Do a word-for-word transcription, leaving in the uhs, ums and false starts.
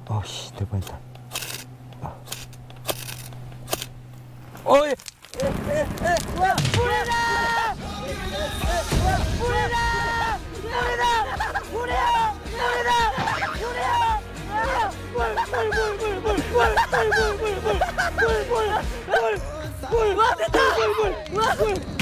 어씨, 될 뻔했다. 아. 어이. 와, 물이다! 물이다! 물이다! 물이야! 물이다! 물이야! 물, 물, 물, 물, 물, 물, 물, 물, 물, 물, 물, 물, 물, 물, 물, 물, 물, 와, 됐다! 물, 물, 물, 물.